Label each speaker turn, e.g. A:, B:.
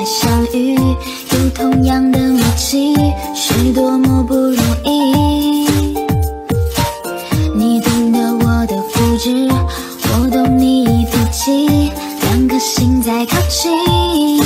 A: 相遇，有同样的默契，是多么不容易。你懂得我的固执，我懂你脾气，两颗心在靠近。